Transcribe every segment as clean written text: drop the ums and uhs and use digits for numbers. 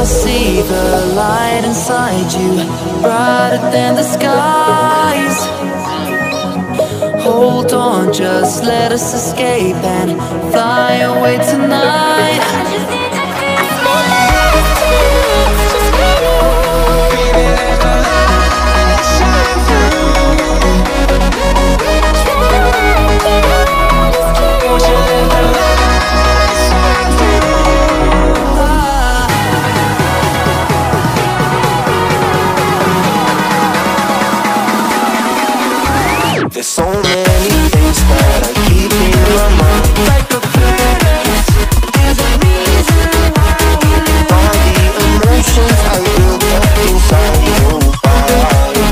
I see the light inside you, brighter than the skies. Hold on, just let us escape and fly away tonight. I just need to feel just baby, let the light shine through. Won't you let the light shine through? There's so many things that I keep in my mind, like a past. There's a reason why we live. All the emotions I built up inside your body.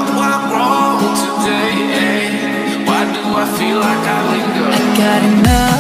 Feel like I linger. I got enough